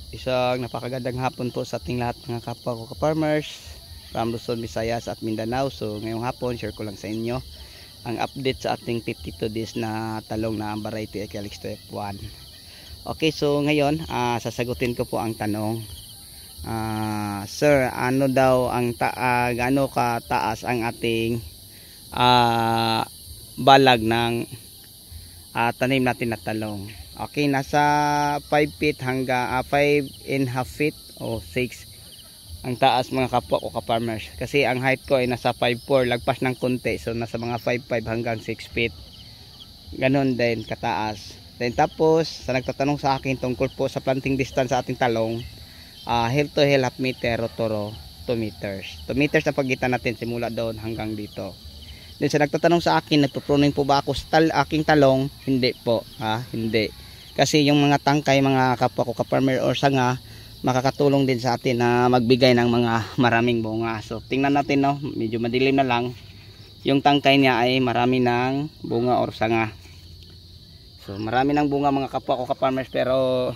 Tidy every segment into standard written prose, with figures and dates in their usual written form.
Isang napakagandang hapon po sa ating lahat mga kapwa ko ka-farmers from Luzon, Visayas at Mindanao. So ngayong hapon share ko lang sa inyo ang update sa ating 52 days na talong na variety Calixto F1. Okay, so ngayon sasagutin ko po ang tanong. Sir, ano daw ang gaano kataas ang ating balag ng tanim natin na talong? Okay, nasa 5 feet hanggang 5.5 feet o 6 ang taas mga kapwa ko ka-farmers. Kasi ang height ko ay nasa 5'4", lagpas ng konti. So nasa mga 5'5 hanggang 6 feet. Ganon din kataas. Then tapos, sa nagtatanong sa akin tungkol po sa planting distance sa ating talong, hill to hill half meter, rotoro 2 meters. 2 meters na pagitan natin simula doon hanggang dito. Then sa nagtatanong sa akin, nagpo-pruning po ba ako sa aking talong? Hindi po, hindi. Kasi yung mga tangkay, mga kapwa ko ka-farmer or sanga, makakatulong din sa atin na magbigay ng mga maraming bunga. So tingnan natin, no, medyo madilim na lang. Yung tangkay niya ay marami ng bunga or sanga. So marami ng bunga mga kapwa ko ka-farmers, pero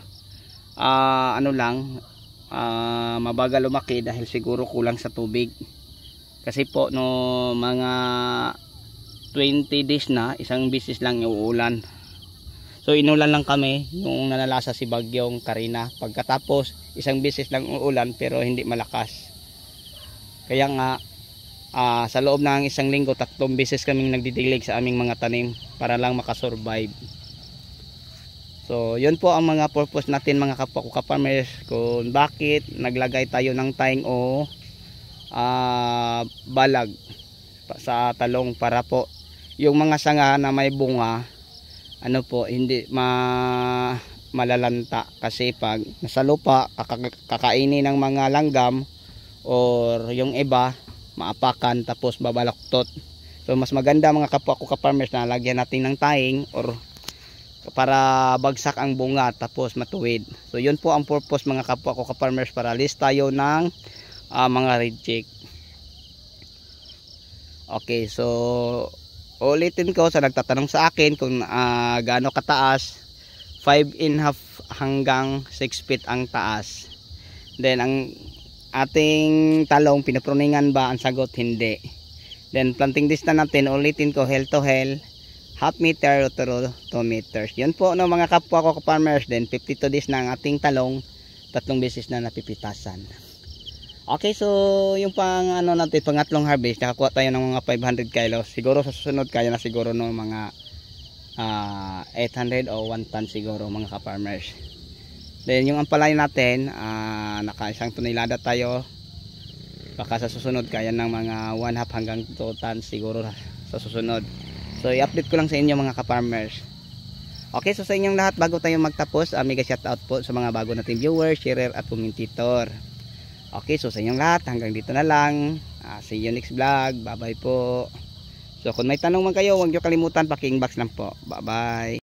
mabagal lumaki dahil siguro kulang sa tubig. Kasi po no mga 20 days na, isang bisis lang uulan. So inulan lang kami nung nanalasa si Bagyong Karina. Pagkatapos isang bisis lang uulan pero hindi malakas. Kaya nga sa loob ng isang linggo 3 bisis kaming nagdidilig sa aming mga tanim para lang makasurvive. So yun po ang mga purpose natin mga kapwa ko ka-farmers, kung bakit naglagay tayo ng taing o balag sa talong, para po yung mga sanga na may bunga hindi malalanta. Kasi pag nasa lupa kakainin ng mga langgam or yung iba maapakan tapos babalaktot. So mas maganda mga kapwa ko ka-farmers na lagyan natin ng taing or para bagsak ang bunga tapos matuwid. So yun po ang purpose mga kapwa ko ka-farmers, para list tayo ng mga reject. Okay, so ulitin ko sa nagtatanong sa akin kung gaano kataas. 5.5 hanggang 6 feet ang taas. Then ang ating talong pinapruningan ba? Ang sagot hindi. Then planting distance natin, ulitin ko, hill to hill half meter to 2 meters. Yun po no mga kapwa ko ka-farmers. Then 52 days na ang ating talong, 3 beses na napipitasan. Okay, so yung natin, pangatlong harvest, nakakuha tayo ng mga 500 kilos. Siguro sa susunod kaya na siguro no mga 800 o 1 ton siguro mga ka-farmers. Then yung ampalaya natin, naka 1 tonelada tayo. Baka sa susunod kaya ng mga 1/2 hanggang 2 tons siguro sa susunod. So i-update ko lang sa inyo mga ka-farmers. Okay, so sa inyong lahat, bago tayo magtapos, mega shoutout po sa mga bago nating viewers, sharer at commentator. Okay, so sa inyong lahat, hanggang dito na lang. See you next vlog. Bye bye po. So kung may tanong man kayo, huwag nyo kalimutan, paki-inbox lang po. Bye bye.